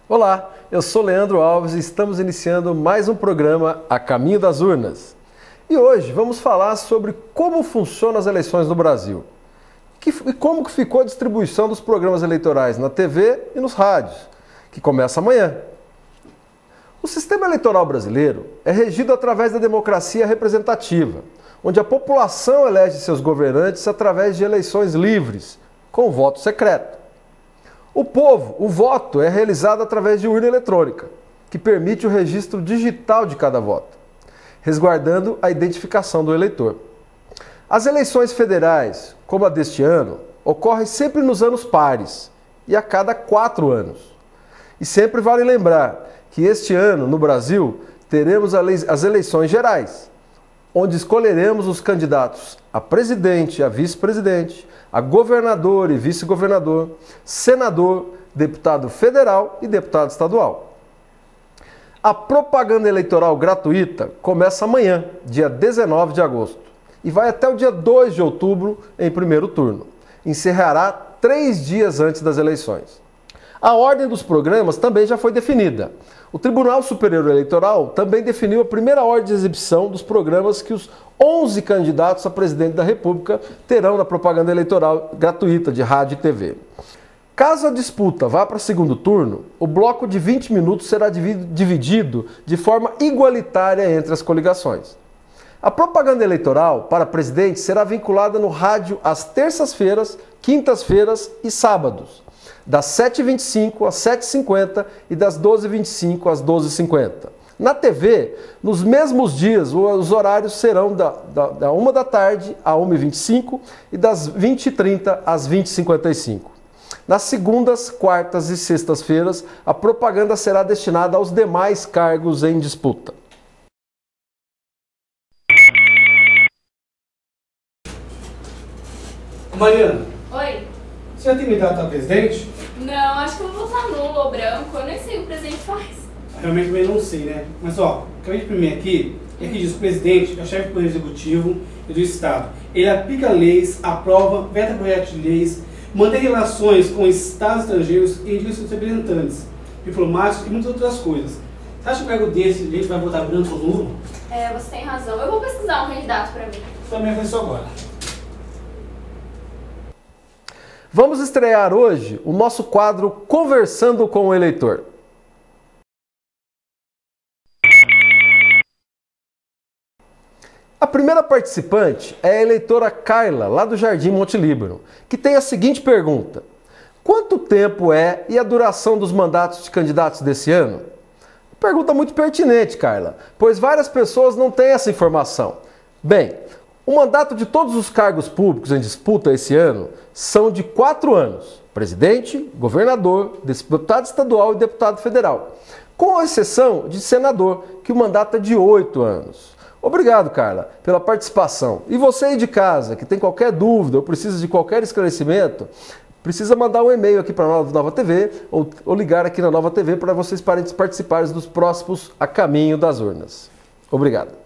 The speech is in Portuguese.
Olá, eu sou Leandro Alves e estamos iniciando mais um programa A Caminho das Urnas. E hoje vamos falar sobre como funcionam as eleições no Brasil e como que ficou a distribuição dos programas eleitorais na TV e nos rádios, que começa amanhã. O sistema eleitoral brasileiro é regido através da democracia representativa, onde a população elege seus governantes através de eleições livres, com voto secreto. O voto é realizado através de urna eletrônica, que permite o registro digital de cada voto, resguardando a identificação do eleitor. As eleições federais, como a deste ano, ocorrem sempre nos anos pares e a cada 4 anos. E sempre vale lembrar que este ano, no Brasil, teremos as eleições gerais, onde escolheremos os candidatos a presidente e a vice-presidente, a governador e vice-governador, senador, deputado federal e deputado estadual. A propaganda eleitoral gratuita começa amanhã, dia 19 de agosto, e vai até o dia 2 de outubro em primeiro turno. Encerrará 3 dias antes das eleições. A ordem dos programas também já foi definida. O Tribunal Superior Eleitoral também definiu a primeira ordem de exibição dos programas que os 11 candidatos a presidente da República terão na propaganda eleitoral gratuita de rádio e TV. Caso a disputa vá para o segundo turno, o bloco de 20 minutos será dividido de forma igualitária entre as coligações. A propaganda eleitoral para presidente será vinculada no rádio às terças-feiras, quintas-feiras e sábados, das 7h25 às 7h50 e das 12h25 às 12h50. Na TV, nos mesmos dias, os horários serão da 1 da tarde às 1h25 e das 20h30 às 20h55. Nas segundas, quartas e sextas-feiras, a propaganda será destinada aos demais cargos em disputa. Mariana. Oi? Você já tem me dado a presidente? Não, acho que eu vou votar nulo ou branco, eu nem sei o que o presidente faz. Realmente também não sei, né? Mas ó, acabei de imprimir aqui, é que diz que o presidente é o chefe do Poder Executivo e do Estado. Ele aplica leis, aprova, veta projetos de leis, mantém relações com estados estrangeiros e indica seus representantes, diplomáticos e muitas outras coisas. Você acha que o cargo desse a gente vai votar branco ou nulo? É, você tem razão. Eu vou pesquisar um candidato pra mim. Também vai isso agora. Vamos estrear hoje o nosso quadro Conversando com o Eleitor. A primeira participante é a eleitora Carla, lá do Jardim Monte Líbano, que tem a seguinte pergunta: quanto tempo é e a duração dos mandatos de candidatos desse ano? Pergunta muito pertinente, Carla, pois várias pessoas não têm essa informação. Bem, o mandato de todos os cargos públicos em disputa esse ano são de 4 anos. Presidente, governador, deputado estadual e deputado federal. Com exceção de senador, que o mandato é de 8 anos. Obrigado, Carla, pela participação. E você aí de casa, que tem qualquer dúvida ou precisa de qualquer esclarecimento, precisa mandar um e-mail aqui para a Nova TV ou ligar aqui na Nova TV para vocês participarem dos próximos A Caminho das Urnas. Obrigado.